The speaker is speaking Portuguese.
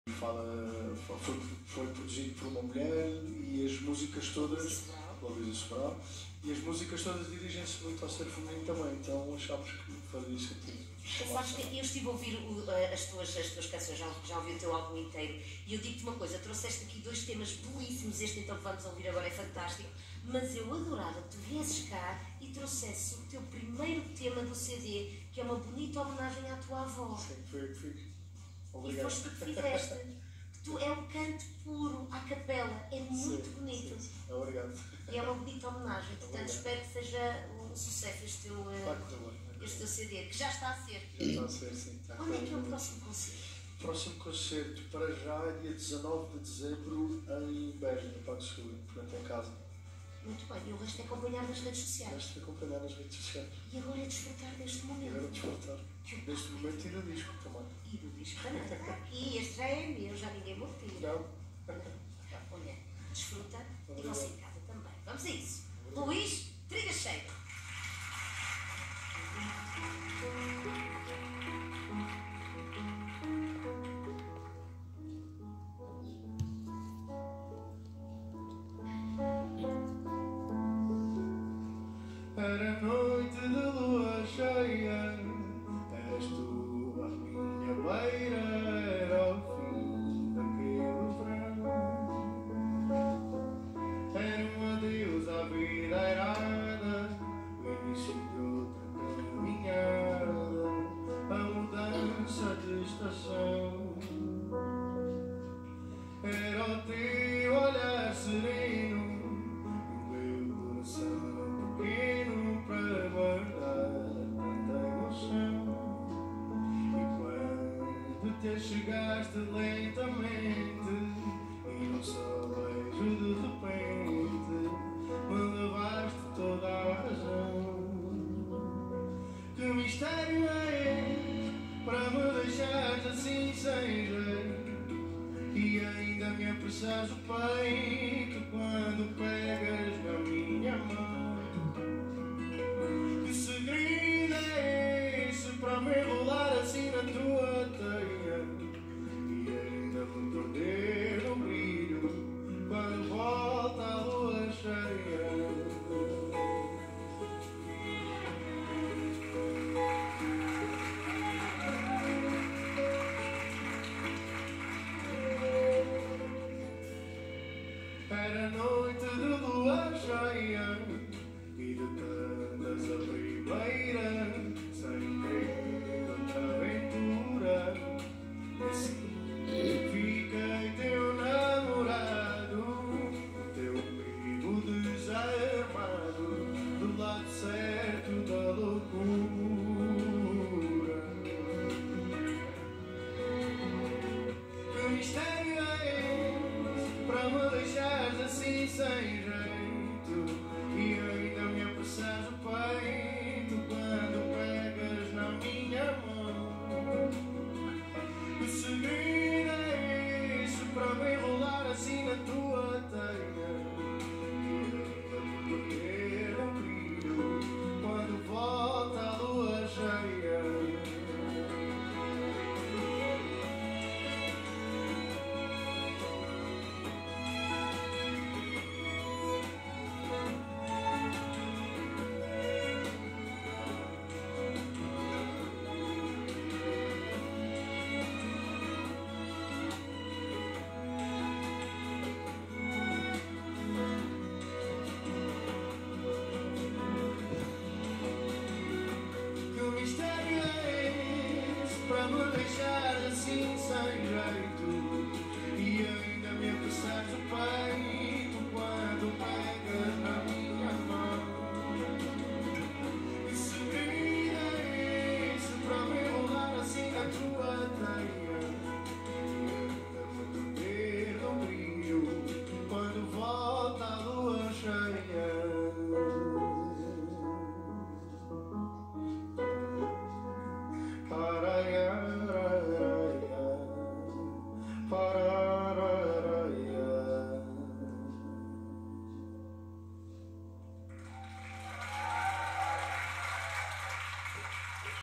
foi produzido por uma mulher e as músicas todas, a Luísa Sobral, e as músicas todas dirigem-se muito ao ser feminino também, então achámos que fazia sentido. Sabes que eu estive a ouvir as tuas canções, já ouvi o teu álbum inteiro, e eu digo-te uma coisa, trouxeste aqui dois temas belíssimos, este então que vamos ouvir agora é fantástico, mas eu adorava que tu viesses cá e trouxesses o teu primeiro tema do CD, que é uma bonita homenagem à tua avó. Sim, foi o que fiz. Obrigado. E foste tu que fizeste. Tu é um canto puro, à capela, é muito bonito. Sim. Obrigado. E é uma bonita homenagem, portanto espero que seja um sucesso este teu CD, que já está a ser. Já está a ser, sim. Onde é que é o próximo concerto? O próximo concerto, para já, é dia 19 de dezembro em Beja, no Pago Seguro, portanto em casa. Muito bem, e o resto é acompanhar nas redes sociais. O resto é acompanhar nas redes sociais. E agora é desfrutar deste momento. E agora é desfrutar deste momento e do disco também. E do disco também. E este já é meu, já ninguém me retira. Não. Olha, desfruta e você em casa também. Vamos a isso. Obrigado. Luís, trilha cheia. Era noite de lua cheia, eras tu à minha beira, era o fim daquele verão. Era um adeus à vida airada, o início de outra caminhada, a mudança de estação. Era o teu olhar sereno, o meu coração pequeno para guardar tanta emoção. E quando te chegaste lentamente e num só beijo de repente me levaste toda a razão. Que mistério é para me deixares assim sem jeito e ainda me apressares o peito quando pegas na minha mão? Que segredo é esse para me enrolar assim na tua teia e ainda me perder no brilho quando volta a lua cheia? Era noite de lua cheia e de tantas a primeira, sem querer outra aventura. E assim fiquei teu namorado, teu amigo desarmado, do lado certo da loucura. Que mistério é esse para me deixares assim sem jeito e ainda me apressares o peito quando pegas na minha mão? Que segredo é esse para me enrolar assim na tua teia e ainda me perder o brilho quando volta a lua cheia? Que mistério é esse para me deixar assim sem jeito e ainda me apressares o peito quando pegas na minha mão? Que segredo é esse para me enrolar assim na tua teia e ainda me perder no brilho quando volta a lua cheia? Para